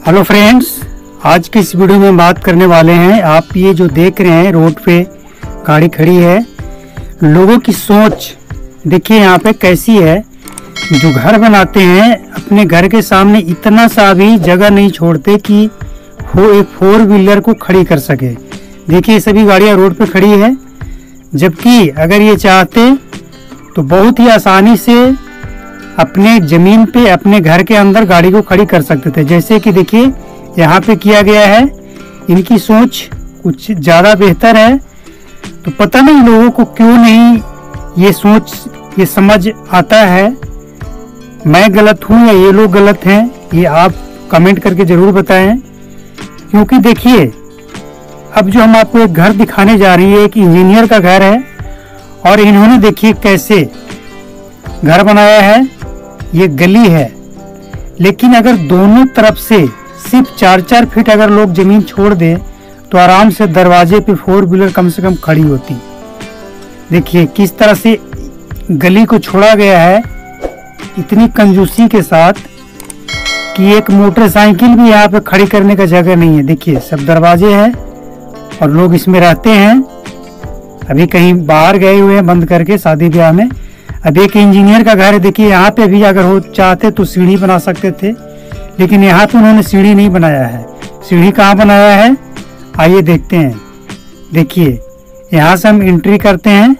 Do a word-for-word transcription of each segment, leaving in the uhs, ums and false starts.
Hello friends, आज की इस वीडियो में बात करने वाले हैं। आप ये जो देख रहे हैं रोड पे गाड़ी खड़ी है, लोगों की सोच देखिए यहाँ पे कैसी है। जो घर बनाते हैं अपने घर के सामने इतना सा भी जगह नहीं छोड़ते कि वो एक फोर व्हीलर को खड़ी कर सके। देखिए सभी गाड़ियाँ रोड पे खड़ी है, जबकि अगर ये चाहते तो बहुत ही आसानी से अपने जमीन पे अपने घर के अंदर गाड़ी को खड़ी कर सकते थे। जैसे कि देखिए यहाँ पे किया गया है। इनकी सोच कुछ ज़्यादा बेहतर है, तो पता नहीं लोगों को क्यों नहीं ये सोच ये समझ आता है। मैं गलत हूँ या ये लोग गलत हैं, ये आप कमेंट करके ज़रूर बताएं। क्योंकि देखिए अब जो हम आपको एक घर दिखाने जा रही है, एक इंजीनियर का घर है, और इन्होंने देखिए कैसे घर बनाया है। ये गली है, लेकिन अगर दोनों तरफ से सिर्फ चार चार फीट अगर लोग जमीन छोड़ दें तो आराम से दरवाजे पे फोर व्हीलर कम से कम खड़ी होती। देखिए किस तरह से गली को छोड़ा गया है, इतनी कंजूसी के साथ कि एक मोटरसाइकिल भी यहाँ पे खड़ी करने का जगह नहीं है। देखिए सब दरवाजे हैं और लोग इसमें रहते हैं। अभी कहीं बाहर गए हुए हैं बंद करके शादी ब्याह में। अब एक इंजीनियर का घर है, देखिए यहाँ पे भी अगर हो चाहते तो सीढ़ी बना सकते थे, लेकिन यहाँ पे उन्होंने सीढ़ी नहीं बनाया है। सीढ़ी कहाँ बनाया है आइए देखते हैं। देखिए यहाँ से हम एंट्री करते हैं,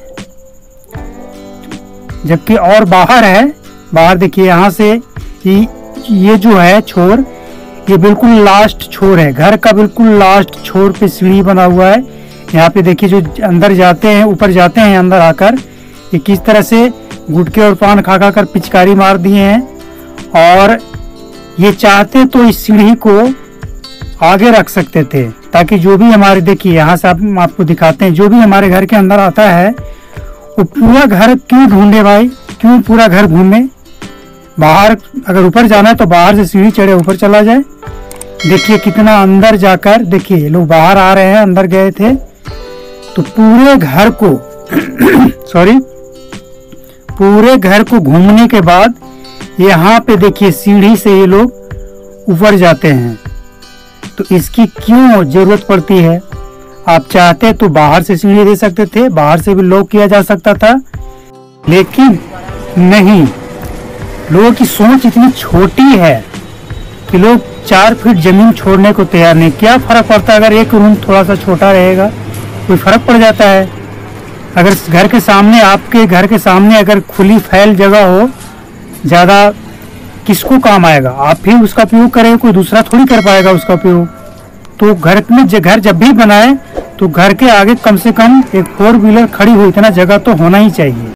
जबकि और बाहर है। बाहर देखिए यहाँ से ये जो है छोर, ये बिल्कुल लास्ट छोर है, घर का बिल्कुल लास्ट छोर पे सीढ़ी बना हुआ है। यहाँ पे देखिए जो अंदर जाते हैं, ऊपर जाते हैं, अंदर आकर ये किस तरह से गुटके और पान खा खा कर पिचकारी मार दिए हैं। और ये चाहते तो इस सीढ़ी को आगे रख सकते थे, ताकि जो भी हमारे देखिए यहाँ से आप, आपको दिखाते हैं, जो भी हमारे घर के अंदर आता है वो पूरा घर क्यों ढूंढे भाई, क्यों पूरा घर घूमे। बाहर अगर ऊपर जाना है तो बाहर से सीढ़ी चढ़े ऊपर चला जाए। देखिए कितना अंदर जाकर, देखिए लोग बाहर आ रहे हैं, अंदर गए थे तो पूरे घर को सॉरी पूरे घर को घूमने के बाद यहाँ पे देखिए सीढ़ी से ये लोग ऊपर जाते हैं। तो इसकी क्यों जरूरत पड़ती है? आप चाहते तो बाहर से सीढ़ी दे सकते थे, बाहर से भी लॉक किया जा सकता था, लेकिन नहीं। लोगों की सोच इतनी छोटी है कि लोग चार फीट जमीन छोड़ने को तैयार नहीं। क्या फर्क पड़ता है अगर एक रूम थोड़ा सा छोटा रहेगा, कोई फर्क पड़ जाता है? अगर घर के सामने, आपके घर के सामने अगर खुली फैल जगह हो ज़्यादा, किसको काम आएगा? आप ही उसका उपयोग करें, कोई दूसरा थोड़ी कर पाएगा उसका उपयोग। तो घर में घर जब भी बनाए तो घर के आगे कम से कम एक फोर व्हीलर खड़ी हो, इतना जगह तो होना ही चाहिए।